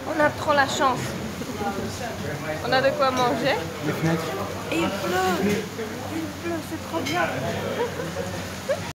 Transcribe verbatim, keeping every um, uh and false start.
On a trop la chance. On a de quoi manger. Les fenêtres. Et il pleut. Il pleut, c'est trop bien.